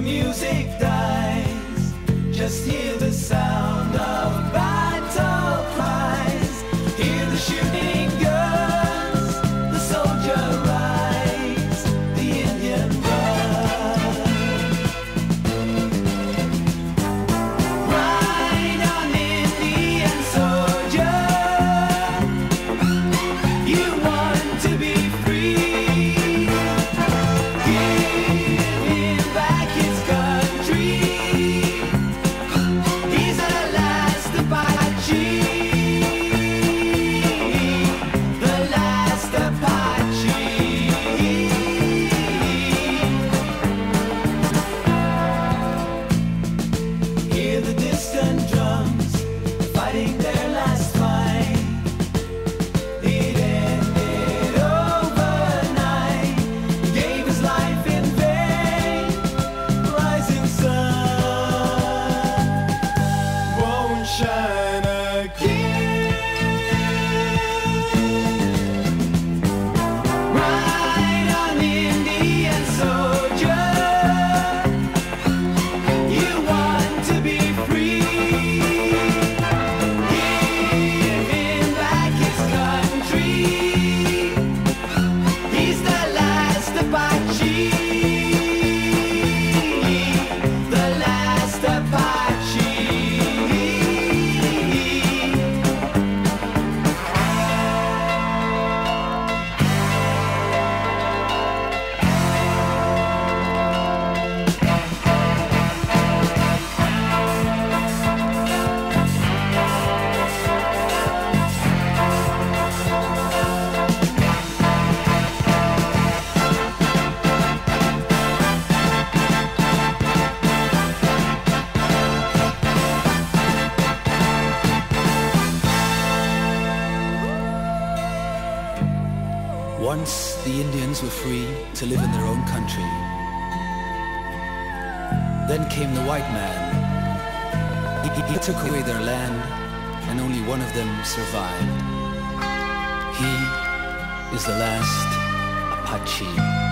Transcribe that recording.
the music dies, just hear the sound of battle cries. Hear the shooting guns, the soldier rides, the Indian run. Ride on, Indian soldier, you want to be free. Give him back his country. He's the last Apache. The last Apache. Hear the distant drums fighting their last fight. It ended overnight. He gave his life in vain. Rising sun won't shine again. Ride on, Indian soldier, you want to be free. Give him back his country. He's the last Apache. The last Apache. Once the Indians were free to live in their own country. Then came the white man. He took away their land, and only one of them survived. He is the last Apache.